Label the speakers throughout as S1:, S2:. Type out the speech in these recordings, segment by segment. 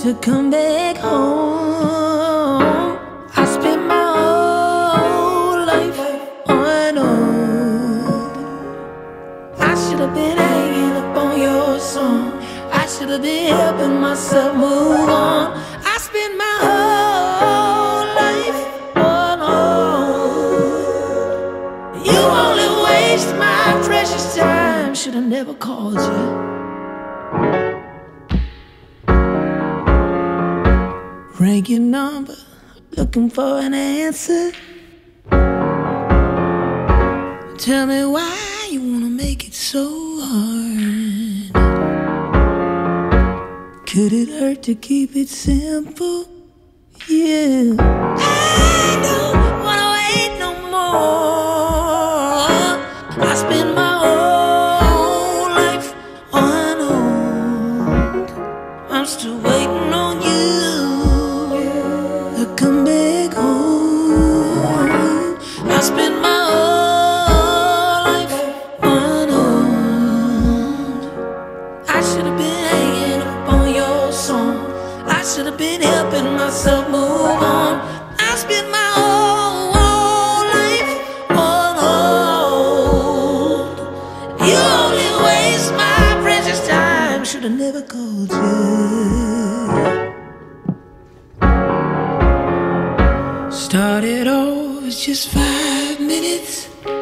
S1: to come back home. I spent my whole life on hold. I should have been hanging up on your song. I should have been helping myself move on. I spent my whole life on hold. You only waste my precious time. Should have never called you. Rang your number, looking for an answer. Tell me why you wanna make it so hard. Could it hurt to keep it simple? Yeah. I don't wanna wait no more. I spend my whole life on hold. I'm still waiting on you to come back home. I spent my whole life on hold. I should have been hanging up on your song. I should have been helping myself move on. I spent my whole life on hold. You only waste my precious time. Should have never called you. Started off as just 5 minutes.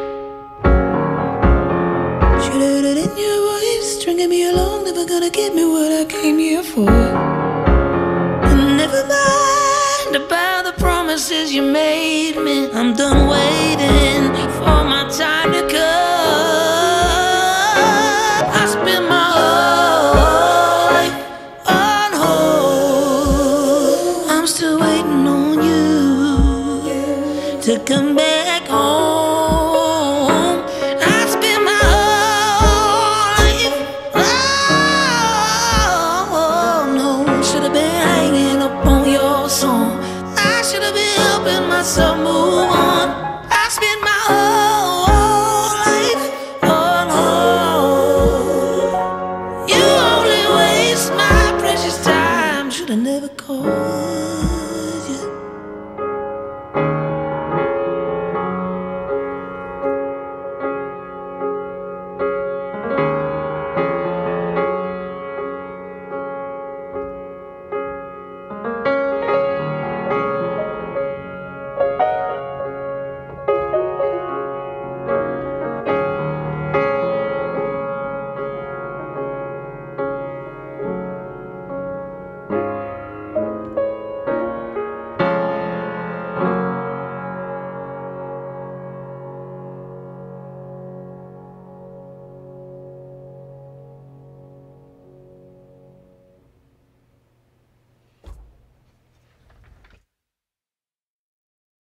S1: Should have heard it in your voice, stringing me along, never gonna get me what I came here for. And never mind about the promises you made me. I'm done waiting for my time to come. I spent my whole life on hold. I'm still waiting on you to come back home. I spent my whole life, oh no. Should have been hanging up on your song. I should have been helping myself move on. I spent my whole life on hold. You only waste my precious time. Should have never called.